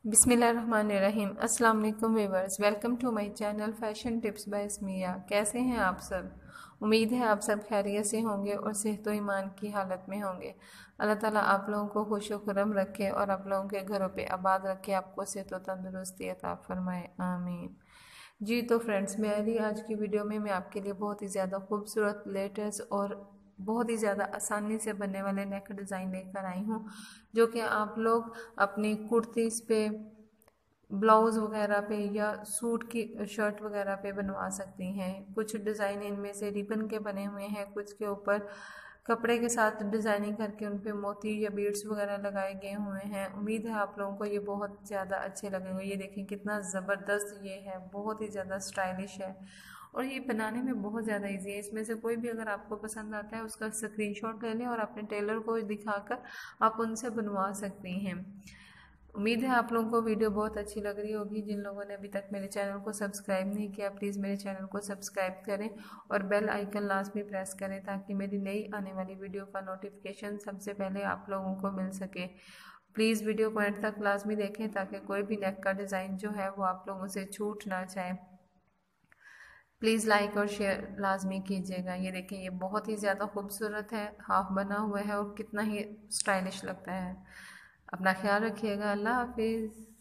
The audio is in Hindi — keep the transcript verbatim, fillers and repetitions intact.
बिस्मिल्लाहिर्रहमानिर्रहीम। अस्सलाम वालेकुम viewers, welcome to my channel fashion tips by Smiya. कैसे हैं आप सब? उम्मीद है आप सब खैरियत से होंगे और सेहत व ईमान की हालत में होंगे। अल्लाह ताला आप लोगों को खुश व खुरम रखे और आप लोगों के घरों पे आबाद रखे, आपको सेहत व तंदुरुस्ती अता फरमाए, आमीन। जी तो फ्रेंड्स, मेरी आज की वीडियो में मैं आपके लिए बहुत ही ज़्यादा खूबसूरत, लेटेस्ट और बहुत ही ज़्यादा आसानी से बनने वाले नेक डिज़ाइन लेकर आई हूँ, जो कि आप लोग अपनी कुर्तीज़ पे, ब्लाउज़ वगैरह पे या सूट की शर्ट वगैरह पे बनवा सकती हैं। कुछ डिज़ाइन इनमें से रिबन के बने हुए हैं, कुछ के ऊपर कपड़े के साथ डिज़ाइनिंग करके उन पे मोती या बीड्स वगैरह लगाए गए हुए हैं। उम्मीद है आप लोगों को ये बहुत ज़्यादा अच्छे लगेंगे। ये देखें कितना ज़बरदस्त ये है, बहुत ही ज़्यादा स्टाइलिश है और ये बनाने में बहुत ज़्यादा इजी है। इसमें से कोई भी अगर आपको पसंद आता है उसका स्क्रीनशॉट ले लें और अपने टेलर को दिखाकर आप उनसे बनवा सकती हैं। उम्मीद है आप लोगों को वीडियो बहुत अच्छी लग रही होगी। जिन लोगों ने अभी तक मेरे चैनल को सब्सक्राइब नहीं किया, प्लीज़ मेरे चैनल को सब्सक्राइब करें और बेल आइकन लाजमी प्रेस करें ताकि मेरी नई आने वाली वीडियो का नोटिफिकेशन सबसे पहले आप लोगों को मिल सके। प्लीज़ वीडियो को एंड तक लाजमी देखें ताकि कोई भी नेक का डिज़ाइन जो है वो आप लोगों से छूट ना जाए। प्लीज़ लाइक और शेयर लाजमी कीजिएगा। ये देखिए, ये बहुत ही ज़्यादा खूबसूरत है, हाफ बना हुआ है और कितना ही स्टाइलिश लगता है। अपना ख्याल रखिएगा। अल्लाह हाफिज़।